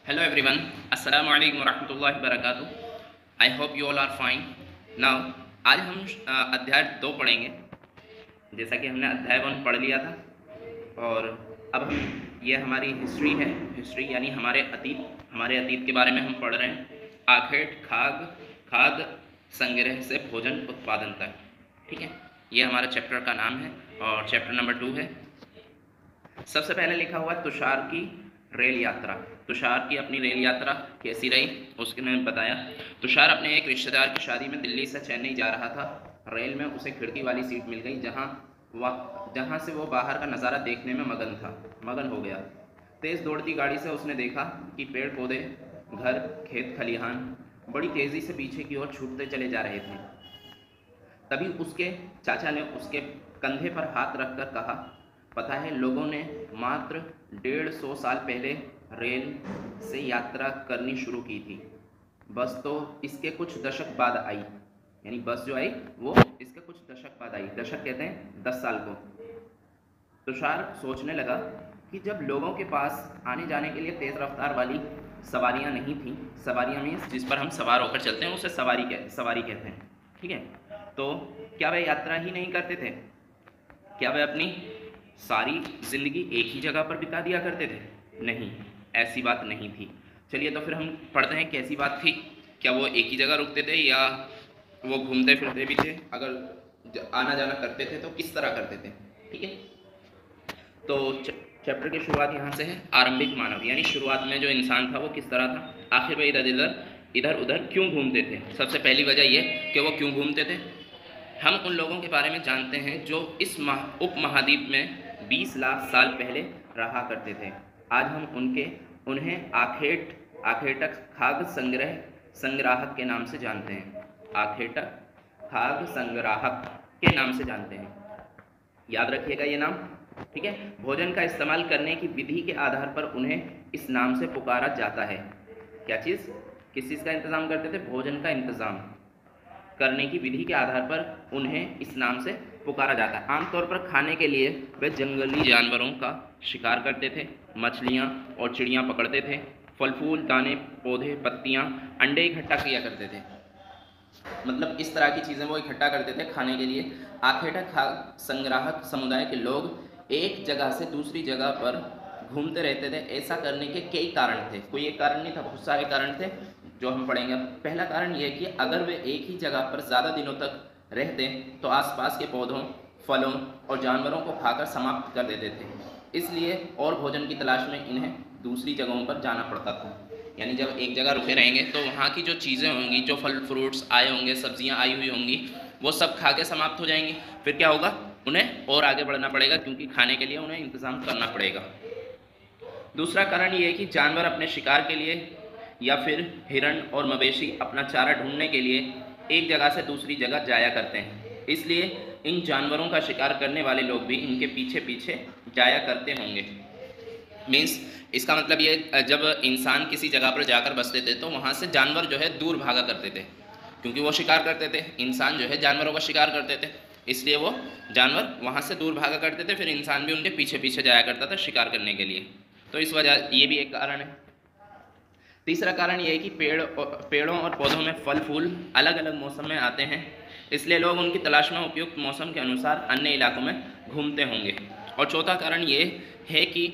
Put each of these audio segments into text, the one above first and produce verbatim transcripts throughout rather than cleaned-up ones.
Hello everyone, Assalamu alaikum warahmatullahi wabarakatuh. I hope you all are fine. Now आज हम अ, अध्याय दो पढ़ेंगे। जैसा कि हमने अध्याय वन पढ़ लिया था और अब हम ये हमारी हिस्ट्री है। हिस्ट्री यानी हमारे अतीत हमारे अतीत के बारे में हम पढ़ रहे हैं। आखेट खाग खाद्य संग्रह से भोजन उत्पादन तक। ठीक है, ये हमारा चैप्टर का नाम है और चैप्टर नंबर टू है। सबसे पहले लिखा हुआ तुषार की रेल यात्रा। तुषार की अपनी रेल यात्रा कैसी रही उसने बताया। तुषार अपने एक रिश्तेदार की शादी में दिल्ली से चेन्नई जा रहा था। रेल में उसे खिड़की वाली सीट मिल गई जहां वह जहां से वो बाहर का नज़ारा देखने में मगन था मगन हो गया। तेज़ दौड़ती गाड़ी से उसने देखा कि पेड़ पौधे, घर, खेत खलिहान बड़ी तेज़ी से पीछे की ओर छूटते चले जा रहे थे। तभी उसके चाचा ने उसके कंधे पर हाथ रखकर कहा, पता है, लोगों ने मात्र डेढ़ सौ साल पहले रेल से यात्रा करनी शुरू की थी। बस तो इसके कुछ दशक बाद आई। यानी बस जो आई वो इसके कुछ दशक बाद आई। दशक कहते हैं दस साल को। तुषार सोचने लगा कि जब लोगों के पास आने जाने के लिए तेज़ रफ्तार वाली सवारियां नहीं थीं, सवारियां मीन्स जिस पर हम सवार होकर चलते हैं उसे सवारी कह सवारी कहते हैं। ठीक है, तो क्या वे यात्रा ही नहीं करते थे? क्या वे अपनी सारी ज़िंदगी एक ही जगह पर बिता दिया करते थे? नहीं, ऐसी बात नहीं थी। चलिए तो फिर हम पढ़ते हैं कैसी बात थी। क्या वो एक ही जगह रुकते थे या वो घूमते फिरते भी थे? अगर आना जाना करते थे तो किस तरह करते थे? ठीक है, तो चैप्टर की शुरुआत यहाँ से है। आरंभिक मानव, यानी शुरुआत में जो इंसान था वो किस तरह था, आखिर में इधर इधर इधर उधर क्यों घूमते थे। सबसे पहली वजह ये कि वो क्यों घूमते थे। हम उन लोगों के बारे में जानते हैं जो इस महा उपमहाद्वीप में बीस लाख साल पहले रहा करते थे। आज हम उनके उन्हें आखेट आखेटक खाद्य संग्रह संग्राहक के नाम से जानते हैं। आखेटक खाद्य संग्राहक के नाम से जानते हैं। याद रखिएगा ये नाम। ठीक है, भोजन का इस्तेमाल करने की विधि के आधार पर उन्हें इस नाम से पुकारा जाता है। क्या चीज़? किस चीज़ का इंतज़ाम करते थे? भोजन का इंतज़ाम करने की विधि के आधार पर उन्हें इस नाम से पुकारा जाता है। आमतौर पर खाने के लिए वे जंगली जानवरों का शिकार करते थे, मछलियाँ और चिड़ियाँ पकड़ते थे, फल फूल, दाने, पौधे, पत्तियाँ, अंडे इकट्ठा किया करते थे। मतलब इस तरह की चीज़ें वो इकट्ठा करते थे खाने के लिए। आखेटक खाद्य संग्राहक समुदाय के लोग एक जगह से दूसरी जगह पर घूमते रहते थे। ऐसा करने के कई कारण थे, कोई एक कारण नहीं था, बहुत सारे कारण थे जो हम पढ़ेंगे। पहला कारण यह है कि अगर वे एक ही जगह पर ज़्यादा दिनों तक रहते तो आसपास के पौधों, फलों और जानवरों को खाकर समाप्त कर देते थे। इसलिए और भोजन की तलाश में इन्हें दूसरी जगहों पर जाना पड़ता था। यानी जब एक जगह रुके रहेंगे तो वहाँ की जो चीज़ें होंगी, जो फल फ्रूट्स आए होंगे, सब्जियाँ आई हुई होंगी, वो सब खा के समाप्त हो जाएंगी। फिर क्या होगा? उन्हें और आगे बढ़ना पड़ेगा क्योंकि खाने के लिए उन्हें इंतज़ाम करना पड़ेगा। दूसरा कारण ये है कि जानवर अपने शिकार के लिए या फिर हिरण और मवेशी अपना चारा ढूंढने के लिए एक जगह से दूसरी जगह जाया करते हैं। इसलिए इन जानवरों का शिकार करने वाले लोग भी इनके पीछे पीछे जाया करते होंगे। मीन्स इसका मतलब ये, जब इंसान किसी जगह पर जाकर बसते थे तो वहाँ से जानवर जो है दूर भागा करते थे क्योंकि वो शिकार करते थे। इंसान जो है जानवरों का शिकार करते थे, इसलिए वो जानवर वहाँ से दूर भागा करते थे। फिर इंसान भी उनके पीछे पीछे जाया करता था शिकार करने के लिए। तो इस वजह ये भी एक कारण है। तीसरा कारण ये है कि पेड़ पेड़ों और पौधों में फल फूल अलग अलग मौसम में आते हैं, इसलिए लोग उनकी तलाश में उपयुक्त मौसम के अनुसार अन्य इलाकों में घूमते होंगे। और चौथा कारण ये है कि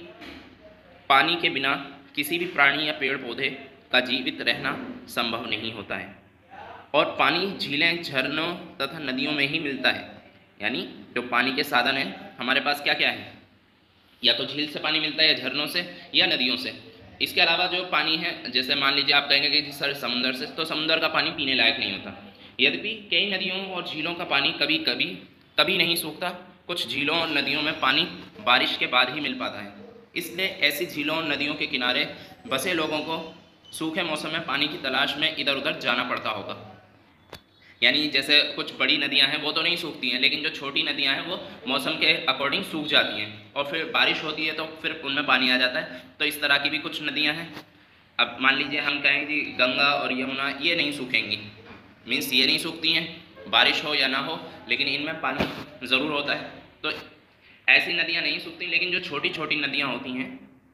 पानी के बिना किसी भी प्राणी या पेड़ पौधे का जीवित रहना संभव नहीं होता है और पानी झीलें, झरनों तथा नदियों में ही मिलता है। यानी जो पानी के साधन हैं हमारे पास क्या क्या है? या तो झील से पानी मिलता है, या झरनों से, या नदियों से। इसके अलावा जो पानी है, जैसे मान लीजिए आप कहेंगे कि सर समुद्र से, तो समुद्र का पानी पीने लायक नहीं होता। यद्यपि कई नदियों और झीलों का पानी कभी कभी कभी नहीं सूखता। कुछ झीलों और नदियों में पानी बारिश के बाद ही मिल पाता है। इसलिए ऐसी झीलों और नदियों के किनारे बसे लोगों को सूखे मौसम में पानी की तलाश में इधर उधर जाना पड़ता होगा। यानी जैसे कुछ बड़ी नदियां हैं वो तो नहीं सूखती हैं, लेकिन जो छोटी नदियां हैं वो मौसम के अकॉर्डिंग सूख जाती हैं और फिर बारिश होती है तो फिर उनमें पानी आ जाता है। तो इस तरह की भी कुछ नदियां हैं। अब मान लीजिए हम कहें कि गंगा और यमुना ये नहीं सूखेंगी, मीन्स ये नहीं सूखती हैं, बारिश हो या ना हो, लेकिन इनमें पानी ज़रूर होता है। तो ऐसी नदियाँ नहीं सूखती, लेकिन जो छोटी छोटी नदियाँ होती हैं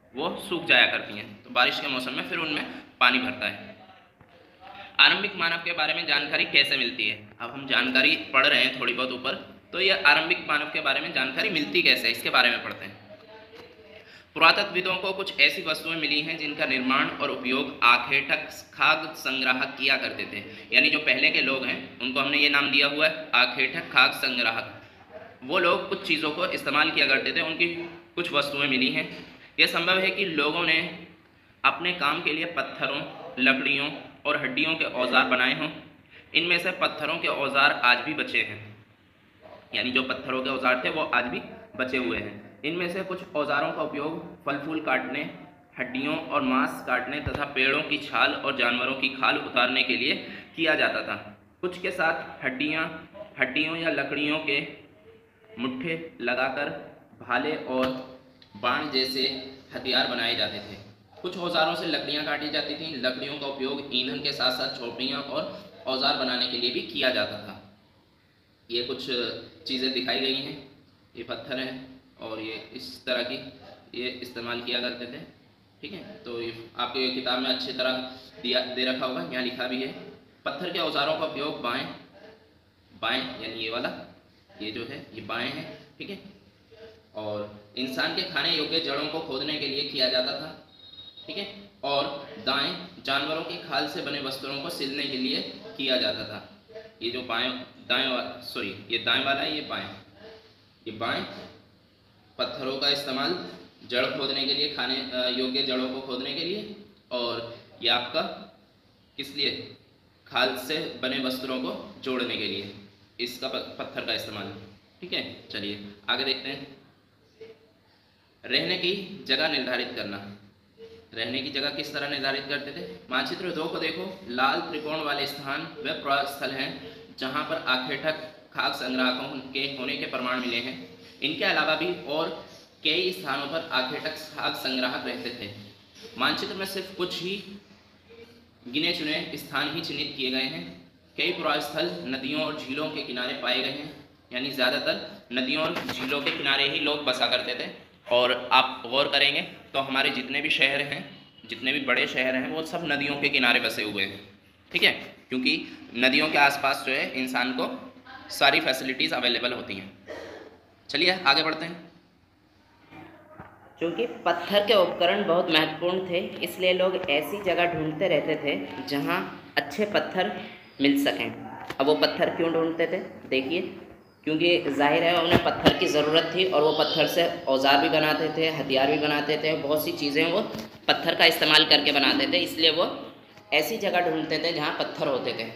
वो सूख जाया करती हैं, तो बारिश के मौसम में फिर उनमें पानी भरता है। आरंभिक मानव के बारे में जानकारी कैसे मिलती है? अब हम जानकारी पढ़ रहे हैं थोड़ी बहुत ऊपर, तो ये आरंभिक मानव के बारे में जानकारी मिलती कैसे है, इसके बारे में पढ़ते हैं। पुरातत्वविदों को कुछ ऐसी वस्तुएं मिली हैं जिनका निर्माण और उपयोग आखेटक खाद्य संग्राहक किया करते थे। यानी जो पहले के लोग हैं उनको हमने ये नाम दिया हुआ है आखेटक खाद्य संग्राहक। वो लोग कुछ चीज़ों को इस्तेमाल किया करते थे, उनकी कुछ वस्तुएं मिली हैं। यह संभव है कि लोगों ने अपने काम के लिए पत्थरों, लकड़ियों और हड्डियों के औजार बनाए हों। इनमें से पत्थरों के औजार आज भी बचे हैं, यानी जो पत्थरों के औजार थे वो आज भी बचे हुए हैं। इनमें से कुछ औजारों का उपयोग फल फूल काटने, हड्डियों और मांस काटने तथा पेड़ों की छाल और जानवरों की खाल उतारने के लिए किया जाता था। कुछ के साथ हड्डियाँ हड्डियों या लकड़ियों के मुट्ठे लगाकर भाले और बाण जैसे हथियार बनाए जाते थे। कुछ औजारों से लकड़ियाँ काटी जाती थीं। लकड़ियों का उपयोग ईंधन के साथ साथ झोपड़ियाँ और औजार बनाने के लिए भी किया जाता था। ये कुछ चीज़ें दिखाई गई हैं, ये पत्थर हैं और ये इस तरह की ये इस्तेमाल किया करते थे। ठीक है, तो ये आपके किताब में अच्छी तरह दिया दे रखा होगा, यहाँ लिखा भी है। पत्थर के औजारों का उपयोग बाएं बाएं यानी ये वाला, ये जो है ये बाएं है। ठीक है, और इंसान के खाने योग्य जड़ों को खोदने के लिए किया जाता था। ठीक है, और दाएं जानवरों की खाल से बने वस्त्रों को सिलने के लिए किया जाता था। ये जो बाएं दाएं सॉरी ये दाएं वाला है, ये बाएं ये बाएं पत्थरों का इस्तेमाल जड़ खोदने के लिए, खाने योग्य जड़ों को खोदने के लिए, और ये आपका किस लिए, खाल से बने वस्त्रों को जोड़ने के लिए इसका पत्थर का इस्तेमाल। ठीक है, चलिए आगे देखते हैं। रहने की जगह निर्धारित करना। रहने की जगह किस तरह निर्धारित करते थे? मानचित्र दो को देखो। लाल त्रिकोण वाले स्थान वे प्रस्थल हैं जहां पर आखेटक खाद्य संग्राहकों के होने के प्रमाण मिले हैं। इनके अलावा भी और कई स्थानों पर आखेटक खाद्य संग्राहक रहते थे। मानचित्र में सिर्फ कुछ ही गिने चुने स्थान ही चिन्हित किए गए हैं। कई पुरास्थल नदियों और झीलों के किनारे पाए गए हैं, यानी ज़्यादातर नदियों और झीलों के किनारे ही लोग बसा करते थे। और आप गौर करेंगे तो हमारे जितने भी शहर हैं, जितने भी बड़े शहर हैं, वो सब नदियों के किनारे बसे हुए हैं। ठीक है, क्योंकि नदियों के आसपास जो है इंसान को सारी फैसिलिटीज़ अवेलेबल होती हैं। चलिए आगे बढ़ते हैं। चूँकि पत्थर के उपकरण बहुत महत्वपूर्ण थे, इसलिए लोग ऐसी जगह ढूंढते रहते थे जहाँ अच्छे पत्थर मिल सकें। अब वो पत्थर क्यों ढूंढते थे? देखिए, क्योंकि जाहिर है उन्हें पत्थर की ज़रूरत थी और वो पत्थर से औजार भी बनाते थे, हथियार भी बनाते थे, बहुत सी चीज़ें वो पत्थर का इस्तेमाल करके बनाते थे। इसलिए वो ऐसी जगह ढूंढते थे जहाँ पत्थर होते थे।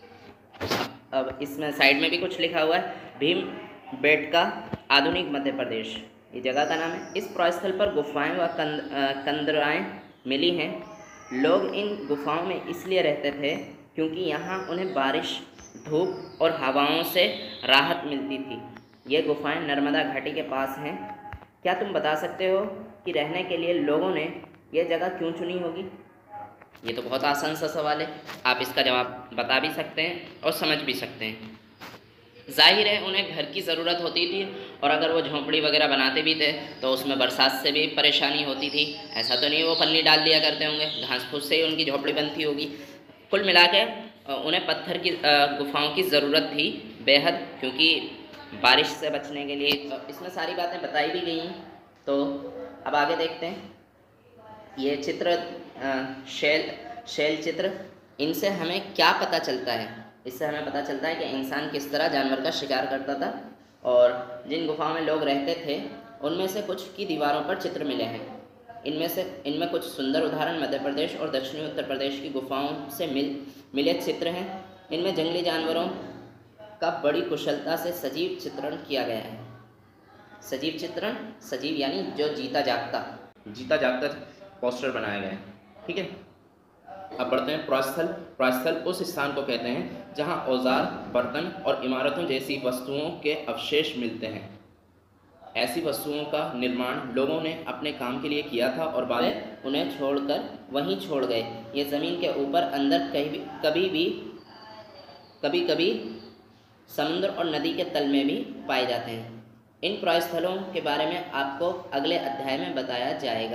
अब इसमें साइड में भी कुछ लिखा हुआ है, भीम बेटका आधुनिक मध्य प्रदेश, ये जगह का नाम है। इस प्रस्थल पर गुफाएं व कंद कंदराएँ मिली हैं। लोग इन गुफाओं में इसलिए रहते थे क्योंकि यहाँ उन्हें बारिश, धूप और हवाओं से राहत मिलती थी। ये गुफाएं नर्मदा घाटी के पास हैं। क्या तुम बता सकते हो कि रहने के लिए लोगों ने यह जगह क्यों चुनी होगी? ये तो बहुत आसान सा सवाल है, आप इसका जवाब बता भी सकते हैं और समझ भी सकते हैं। जाहिर है उन्हें घर की ज़रूरत होती थी, और अगर वो झोंपड़ी वगैरह बनाते भी थे तो उसमें बरसात से भी परेशानी होती थी। ऐसा तो नहीं वो पन्नी डाल दिया करते होंगे, घास फूस से ही उनकी झोंपड़ी बनती होगी। कुल मिला के उन्हें पत्थर की गुफाओं की ज़रूरत थी बेहद, क्योंकि बारिश से बचने के लिए। इसमें सारी बातें बताई भी गई हैं। तो अब आगे देखते हैं। ये चित्र शैल शैल चित्र, इनसे हमें क्या पता चलता है? इससे हमें पता चलता है कि इंसान किस तरह जानवर का शिकार करता था, और जिन गुफाओं में लोग रहते थे उनमें से कुछ की दीवारों पर चित्र मिले हैं। इनमें से इनमें कुछ सुंदर उदाहरण मध्य प्रदेश और दक्षिणी उत्तर प्रदेश की गुफाओं से मिल मिले चित्र हैं। इनमें जंगली जानवरों का बड़ी कुशलता से सजीव चित्रण किया गया है। सजीव चित्रण, सजीव यानी जो जीता जागता जीता जागता पोस्टर बनाया गया है। ठीक है, अब बढ़ते हैं। प्रस्थल। प्रस्थल उस स्थान को कहते हैं जहां औजार, बर्तन और इमारतों जैसी वस्तुओं के अवशेष मिलते हैं। ऐसी वस्तुओं का निर्माण लोगों ने अपने काम के लिए किया था और बाद में उन्हें छोड़कर वहीं छोड़ गए। ये ज़मीन के ऊपर अंदर कहीं भी कभी भी कभी कभी समुद्र और नदी के तल में भी पाए जाते हैं। इन प्रस्थलों के बारे में आपको अगले अध्याय में बताया जाएगा।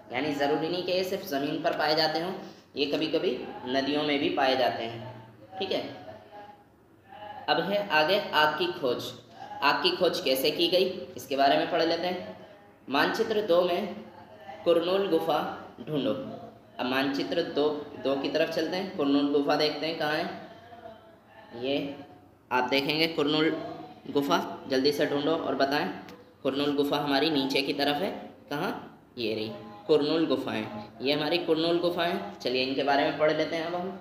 यानी ज़रूरी नहीं कि ये सिर्फ ज़मीन पर पाए जाते हों, ये कभी कभी नदियों में भी पाए जाते हैं। ठीक है, अब है आगे आग की खोज। आग की खोज कैसे की गई इसके बारे में पढ़ लेते हैं। मानचित्र दो में कुरनूल गुफा ढूंढो। अब मानचित्र दो दो की तरफ चलते हैं, कुरनूल गुफा देखते हैं कहाँ है। ये आप देखेंगे कुरनूल गुफा, जल्दी से ढूंढो और बताएं। कुरनूल गुफा हमारी नीचे की तरफ है, कहाँ, ये रही कुरनूल गुफाएं, ये हमारी कुरनूल गुफाएं। चलिए इनके बारे में पढ़ लेते हैं अब हम।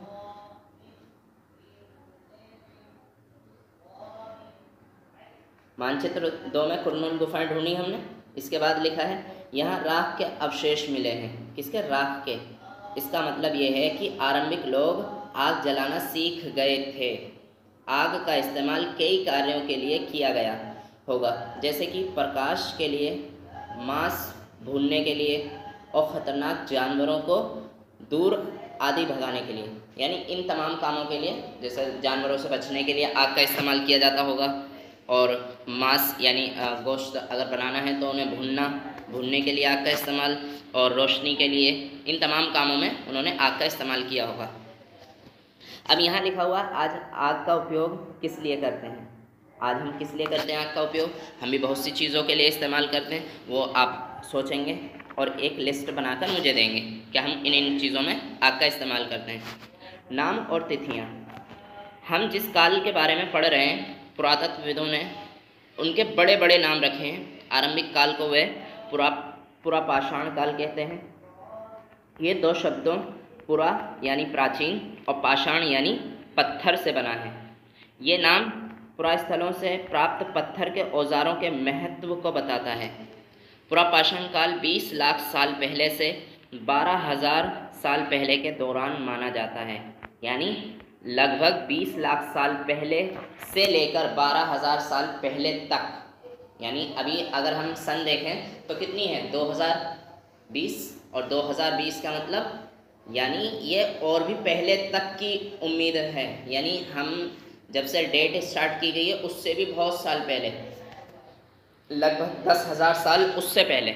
मानचित्र दो में कुरनूल गुफाएं ढूंढी हमने। इसके बाद लिखा है यहाँ राख के अवशेष मिले हैं। किसके? राख के। इसका मतलब ये है कि आरंभिक लोग आग जलाना सीख गए थे। आग का इस्तेमाल कई कार्यों के लिए किया गया होगा, जैसे कि प्रकाश के लिए, मांस भूनने के लिए और ख़तरनाक जानवरों को दूर आदि भगाने के लिए। यानी इन तमाम कामों के लिए, जैसे जानवरों से बचने के लिए आग का इस्तेमाल किया जाता होगा, और मांस यानी गोश्त अगर बनाना है तो उन्हें भूनना भूनने के लिए आग का इस्तेमाल, और रोशनी के लिए, इन तमाम कामों में उन्होंने आग का इस्तेमाल किया होगा। अब यहाँ लिखा हुआ आज आग का उपयोग किस लिए करते हैं। आज हम किस लिए करते हैं आग का उपयोग? हम भी बहुत सी चीज़ों के लिए इस्तेमाल करते हैं, वो आप सोचेंगे और एक लिस्ट बनाकर मुझे देंगे कि हम इन इन चीज़ों में आग का इस्तेमाल करते हैं। नाम और तिथियाँ। हम जिस काल के बारे में पढ़ रहे हैं, पुरातत्वविदों ने उनके बड़े बड़े नाम रखे हैं। आरंभिक काल को वे पुरा पुरापाषाण काल कहते हैं। ये दो शब्दों पुरा यानी प्राचीन और पाषाण यानी पत्थर से बना है। ये नाम पुरास्थलों से प्राप्त पत्थर के औजारों के महत्व को बताता है। पुरापाषाण काल बीस लाख साल पहले से बारह हजार साल पहले के दौरान माना जाता है। यानी लगभग बीस लाख साल पहले से लेकर बारह हजार साल पहले तक। यानी अभी अगर हम सन देखें तो कितनी है, दो हज़ार बीस, और दो हज़ार बीस का मतलब यानी ये और भी पहले तक की उम्मीद है। यानी हम जब से डेट स्टार्ट की गई है उससे भी बहुत साल पहले, लगभग दस हज़ार साल उससे पहले,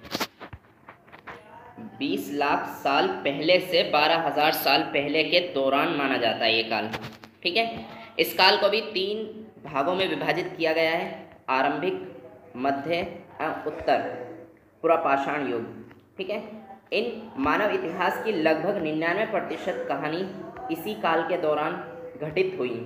बीस लाख साल पहले से बारह हज़ार साल पहले के दौरान माना जाता है ये काल। ठीक है, इस काल को भी तीन भागों में विभाजित किया गया है, आरंभिक, मध्य और उत्तर पुरापाषाण युग। ठीक है, इन मानव इतिहास की लगभग निन्यानवे प्रतिशत कहानी इसी काल के दौरान घटित हुई।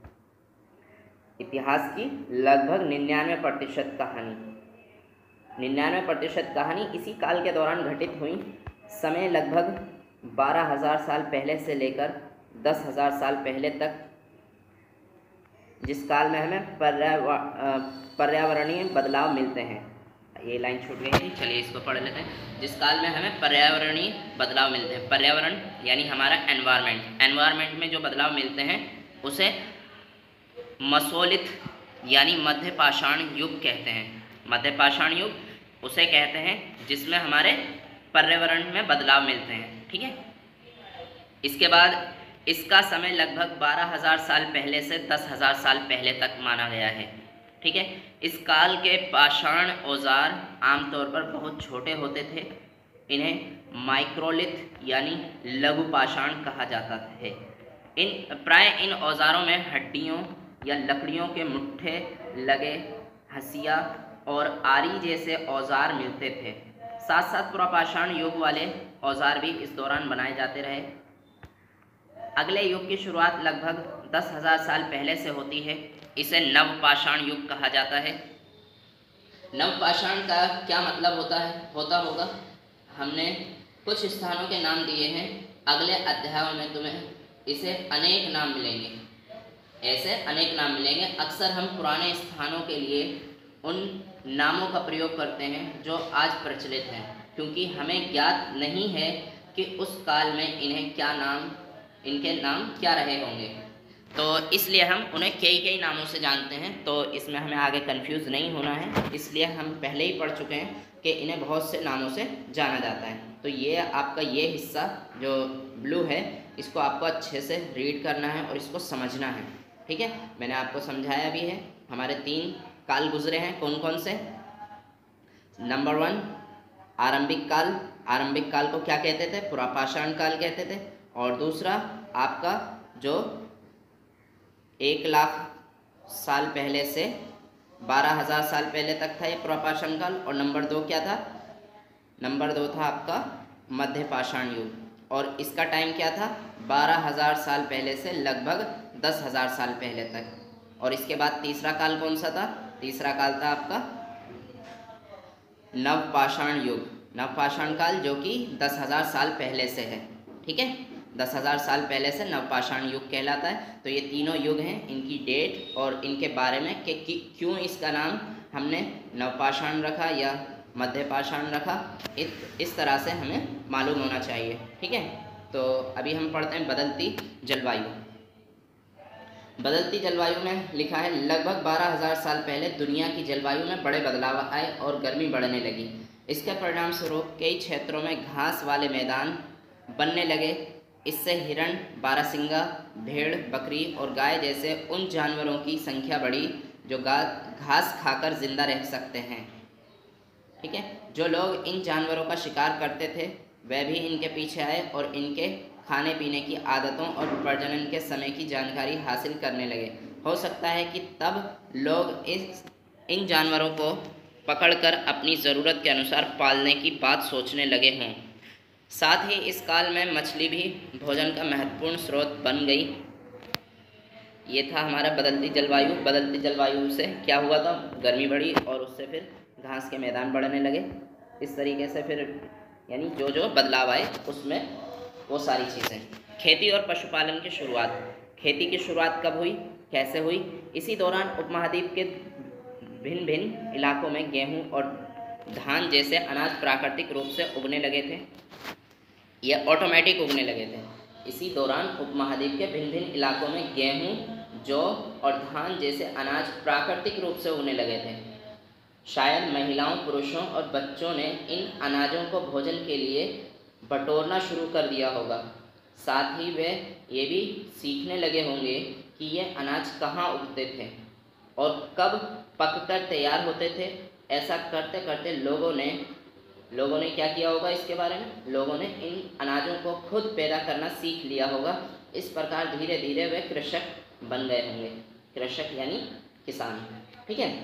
इतिहास की लगभग निन्यानवे प्रतिशत कहानी निन्यानवे प्रतिशत कहानी इसी काल के दौरान घटित हुई। समय लगभग बारह हजार साल पहले से लेकर दस हजार साल पहले तक, जिस काल में हमें पर्यावरणीय बदलाव मिलते हैं। ये लाइन छूट गई है, चलिए इसको पढ़ लेते हैं। जिस काल में हमें पर्यावरणीय बदलाव मिलते हैं, पर्यावरण यानी हमारा एनवायरनमेंट, एनवायरनमेंट में जो बदलाव मिलते हैं उसे मसोलिथ यानी मध्य पाषाण युग कहते हैं। मध्य पाषाण युग उसे कहते हैं जिसमें हमारे पर्यावरण में बदलाव मिलते हैं। ठीक है, इसके बाद इसका समय लगभग बारह हजार साल पहले से दस हजार साल पहले तक माना गया है। ठीक है, इस काल के पाषाण औजार आमतौर पर बहुत छोटे होते थे। इन्हें माइक्रोलिथ यानी लघु पाषाण कहा जाता है। इन प्राय इन औजारों में हड्डियों या लकड़ियों के मुट्ठे लगे हंसिया और आरी जैसे औजार मिलते थे। साथ साथ पुरापाषाण युग वाले औजार भी इस दौरान बनाए जाते रहे। अगले युग की शुरुआत लगभग दस हजार साल पहले से होती है। इसे नवपाषाण युग कहा जाता है। नवपाषाण का क्या मतलब होता है होता होगा हमने कुछ स्थानों के नाम दिए हैं, अगले अध्यायों में तुम्हें इसे अनेक नाम मिलेंगे, ऐसे अनेक नाम मिलेंगे। अक्सर हम पुराने स्थानों के लिए उन नामों का प्रयोग करते हैं जो आज प्रचलित हैं, क्योंकि हमें ज्ञात नहीं है कि उस काल में इन्हें क्या नाम इनके नाम क्या रहे होंगे, तो इसलिए हम उन्हें कई कई नामों से जानते हैं। तो इसमें हमें आगे कंफ्यूज नहीं होना है, इसलिए हम पहले ही पढ़ चुके हैं कि इन्हें बहुत से नामों से जाना जाता है। तो ये आपका ये हिस्सा जो ब्लू है इसको आपको अच्छे से रीड करना है और इसको समझना है। ठीक है, मैंने आपको समझाया भी है। हमारे तीन काल गुजरे हैं, कौन कौन से? नंबर वन आरंभिक काल, आरंभिक काल को क्या कहते थे? पुरापाषाण काल कहते थे। और दूसरा आपका जो एक लाख साल पहले से बारह हजार साल पहले तक था ये पुरापाषाण काल। और नंबर दो क्या था? नंबर दो था आपका मध्य पाषाण युग। और इसका टाइम क्या था? बारह हजार साल पहले से लगभग दस हजार साल पहले तक। और इसके बाद तीसरा काल कौन सा था? तीसरा काल था आपका नवपाषाण युग, नवपाषाण काल, जो कि दस हजार साल पहले से है। ठीक है, दस हजार साल पहले से नवपाषाण युग कहलाता है। तो ये तीनों युग हैं, इनकी डेट और इनके बारे में कि, कि क्यों इसका नाम हमने नवपाषाण रखा या मध्यपाषाण रखा, इस इस तरह से हमें मालूम होना चाहिए। ठीक है, तो अभी हम पढ़ते हैं बदलती जलवायु। बदलती जलवायु में लिखा है लगभग बारह हजार साल पहले दुनिया की जलवायु में बड़े बदलाव आए और गर्मी बढ़ने लगी। इसके परिणाम स्वरूप कई क्षेत्रों में घास वाले मैदान बनने लगे। इससे हिरण, बारहसिंगा, भेड़, बकरी और गाय जैसे उन जानवरों की संख्या बढ़ी जो घास खाकर जिंदा रह सकते हैं। ठीक है, जो लोग इन जानवरों का शिकार करते थे वह भी इनके पीछे आए और इनके खाने पीने की आदतों और प्रजनन के समय की जानकारी हासिल करने लगे। हो सकता है कि तब लोग इस इन जानवरों को पकड़कर अपनी ज़रूरत के अनुसार पालने की बात सोचने लगे हों। साथ ही इस काल में मछली भी भोजन का महत्वपूर्ण स्रोत बन गई। ये था हमारा बदलती जलवायु। बदलती जलवायु से क्या हुआ था? गर्मी बढ़ी और उससे फिर घास के मैदान बढ़ने लगे। इस तरीके से फिर यानी जो जो बदलाव आए उसमें वो सारी चीज़ें। खेती और पशुपालन की शुरुआत। खेती की शुरुआत कब हुई, कैसे हुई? इसी दौरान उपमहाद्वीप के भिन्न भिन्न इलाकों में गेहूं और धान जैसे अनाज प्राकृतिक रूप से उगने लगे थे या ऑटोमेटिक उगने लगे थे। इसी दौरान उपमहाद्वीप के भिन्न भिन्न इलाकों में गेहूं, जौ और धान जैसे अनाज प्राकृतिक रूप से उगने लगे थे। शायद महिलाओं, पुरुषों और बच्चों ने इन अनाजों को भोजन के लिए बटोरना शुरू कर दिया होगा। साथ ही वे ये भी सीखने लगे होंगे कि ये अनाज कहाँ उगते थे और कब पककर तैयार होते थे। ऐसा करते करते लोगों ने लोगों ने क्या किया होगा? इसके बारे में लोगों ने इन अनाजों को खुद पैदा करना सीख लिया होगा। इस प्रकार धीरे धीरे वे कृषक बन गए होंगे। कृषक यानी किसान। ठीक है,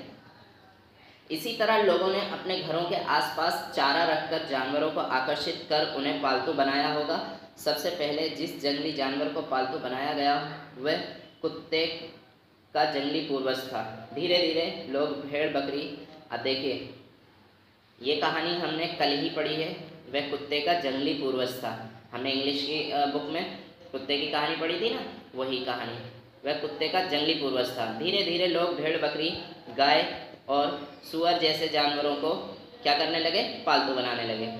इसी तरह लोगों ने अपने घरों के आसपास चारा रखकर जानवरों को आकर्षित कर उन्हें पालतू बनाया होगा। सबसे पहले जिस जंगली जानवर को पालतू बनाया गया वह कुत्ते का जंगली पूर्वज था। धीरे धीरे लोग भेड़, बकरी, अब देखिए ये कहानी हमने कल ही पढ़ी है, वह कुत्ते का जंगली पूर्वज था। हमने इंग्लिश की बुक में कुत्ते की कहानी पढ़ी थी ना, वही कहानी, वह कुत्ते का जंगली पूर्वज था। धीरे धीरे लोग भेड़, बकरी, गाय और सुअर जैसे जानवरों को क्या करने लगे? पालतू बनाने लगे।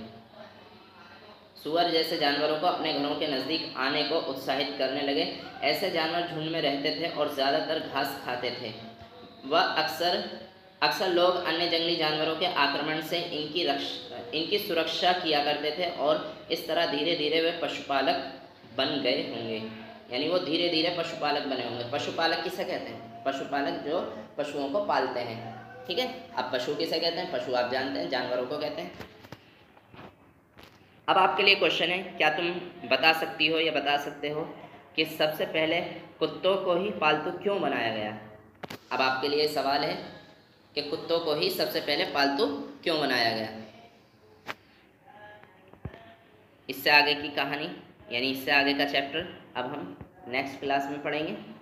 सुअर जैसे जानवरों को अपने घरों के नज़दीक आने को उत्साहित करने लगे। ऐसे जानवर झुंड में रहते थे और ज़्यादातर घास खाते थे। वह अक्सर अक्सर लोग अन्य जंगली जानवरों के आक्रमण से इनकी रक्षा इनकी सुरक्षा किया करते थे और इस तरह धीरे धीरे वे पशुपालक बन गए होंगे। यानी वो धीरे धीरे पशुपालक बने होंगे। पशुपालक किसे कहते हैं? पशुपालक जो पशुओं को पालते हैं। ठीक है, अब पशु किसे कहते हैं? पशु आप जानते हैं, जानवरों को कहते हैं। अब आपके लिए क्वेश्चन है, क्या तुम बता सकती हो या बता सकते हो कि सबसे पहले कुत्तों को ही पालतू क्यों बनाया गया? अब आपके लिए सवाल है कि कुत्तों को ही सबसे पहले पालतू क्यों बनाया गया। इससे आगे की कहानी यानी इससे आगे का चैप्टर अब हम नेक्स्ट क्लास में पढ़ेंगे।